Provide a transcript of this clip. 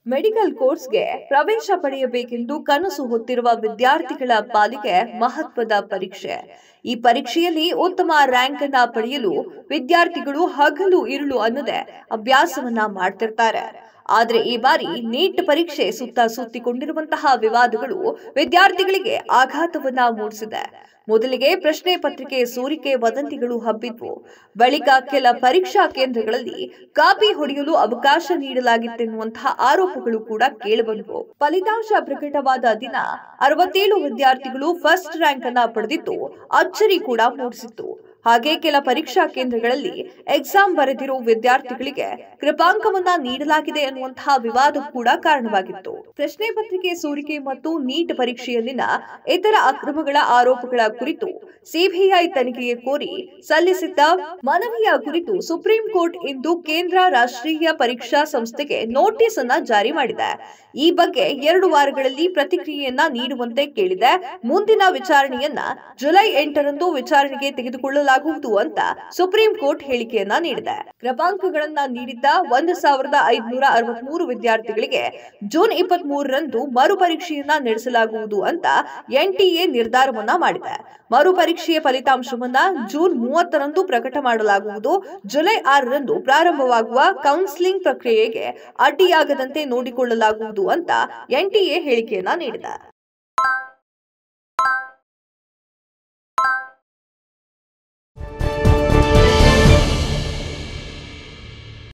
Medical ಕೋರ್ಸ್ಗೆ ಪ್ರವೇಶ ಪಡೆಯಬೇಕೆಂದು ಕನಸು ಹೊತ್ತಿರುವ ವಿದ್ಯಾರ್ಥಿಗಳ ಪಾಲಿಗೆ ಮಹತ್ವದ ಪರೀಕ್ಷೆ. ಈ ಪರೀಕ್ಷೆಯಲ್ಲಿ ಉತ್ತಮ ರ್ಯಾಂಕ್ ಅನ್ನ ಪಡೆಯಲು ವಿದ್ಯಾರ್ಥಿಗಳು ಹಗಲು ಇರುಳು ಅನ್ನದೆ ಅಭ್ಯಾಸವನ್ನ ಮಾಡ್ತಿರ್ತಾರೆ. ಆದ್ರೆ ಈ ಬಾರಿ ನೀಟ್ ಪರೀಕ್ಷೆ ಸುತ್ತ ಸುತ್ತಿಕೊಂಡಿರುವಂತಹ ವಿವಾದಗಳು ವಿದ್ಯಾರ್ಥಿಗಳಿಗೆ ಆಘಾತವನ್ನ ಮೂಡಿಸಿದೆ. ಮೊದಲಿಗೆ ಪ್ರಶ್ನೆ ಪತ್ರಿಕೆ ಸೋರಿಕೆ ವದಂತಿಗಳು ಹಬ್ಬಿದ್ವು. ಬಳಿಕ ಕೆಲ ಪರೀಕ್ಷಾ ಕೇಂದ್ರಗಳಲ್ಲಿ ಕಾಪಿ ಹೊಡೆಯಲು ಅವಕಾಶ ನೀಡಲಾಗಿತ್ತೆನ್ನುವಂತಹ ಆರೋಪಗಳು ಕೂಡ ಕೇಳಿಬಂದವು. ಫಲಿತಾಂಶ ಪ್ರಕಟವಾದ ದಿನ 67 ವಿದ್ಯಾರ್ಥಿಗಳು ಫಸ್ಟ್ ರ್ಯಾಂಕ್ ಅನ್ನ ಪಡೆದಿದ್ದು ಅಚ್ಚರಿ ಕೂಡ ಮೂಡಿಸಿತ್ತು. ಹಾಗೆ ಕೆಲ ಪರೀಕ್ಷಾ ಕೇಂದ್ರಗಳಲ್ಲಿ ಎಕ್ಸಾಮ್ ಬರೆದಿರೋ ವಿದ್ಯಾರ್ಥಿಗಳಿಗೆ ಕೃಪಾಂಕವನ್ನ ನೀಡಲಾಗಿದೆ ಎನ್ನುವಂತಹ ವಿವಾದ ಕೂಡ ಕಾರಣವಾಗಿತ್ತು. ಪ್ರಶ್ನೆ ಪತ್ರಿಕೆ ಸೋರಿಕೆ ಮತ್ತು ನೀಟ್ ಪರೀಕ್ಷೆಯಲ್ಲಿನ ಇತರ ಅಕ್ರಮಗಳ ಆರೋಪಗಳ ಕುರಿತು ಸಿಬಿಐ ತನಿಖೆಗೆ ಕೋರಿ ಸಲ್ಲಿಸಿದ್ದ ಮನವಿಯ ಕುರಿತು ಸುಪ್ರೀಂ ಕೋರ್ಟ್ ಇಂದು ಕೇಂದ್ರ ರಾಷ್ಟ್ರೀಯ ಪರೀಕ್ಷಾ ಸಂಸ್ಥೆಗೆ ನೋಟಿಸ್ ಅನ್ನ ಜಾರಿ ಮಾಡಿದೆ. ಈ ಬಗ್ಗೆ 2 ವಾರಗಳಲ್ಲಿ ಪ್ರತಿಕ್ರಿಯೆಯನ್ನ ನೀಡುವಂತೆ ಕೇಳಿದೆ. ಮುಂದಿನ ವಿಚಾರಣೆಯನ್ನ ಜುಲೈ 8ರಂದು ವಿಚಾರಣೆಗೆ ತೆಗೆದುಕೊಳ್ಳಲಾಗುವುದು ಅಂತ ಸುಪ್ರೀಂ ಕೋರ್ಟ್ ಹೇಳಿಕೆಯನ್ನ ನೀಡಿದೆ. ಕೃಪಾಂಕಗಳನ್ನ ನೀಡಿದ್ದ 1563 ವಿದ್ಯಾರ್ಥಿಗಳಿಗೆ ಜೂನ್ 23ರಂದು ಮರುಪರೀಕ್ಷೆಯನ್ನ ನಡೆಸಲಾಗುವುದು ಅಂತ ಎನ್ಟಿಎ ನಿರ್ಧಾರವನ್ನ ಮಾಡಿದೆ. ಮರುಪರೀಕ್ಷೆಯ ಫಲಿತಾಂಶವನ್ನ ಜೂನ್ 30ರಂದು ಪ್ರಕಟ ಮಾಡಲಾಗುವುದು. ಜುಲೈ 6ರಂದು ಪ್ರಾರಂಭವಾಗುವ ಕೌನ್ಸಿಲಿಂಗ್ ಪ್ರಕ್ರಿಯೆಗೆ ಅಡ್ಡಿಯಾಗದಂತೆ ನೋಡಿಕೊಳ್ಳಲಾಗುವುದು ಅಂತ ಎನ್ಟಿಎ ಹೇಳಿಕೆಯನ್ನ ನೀಡಿದೆ.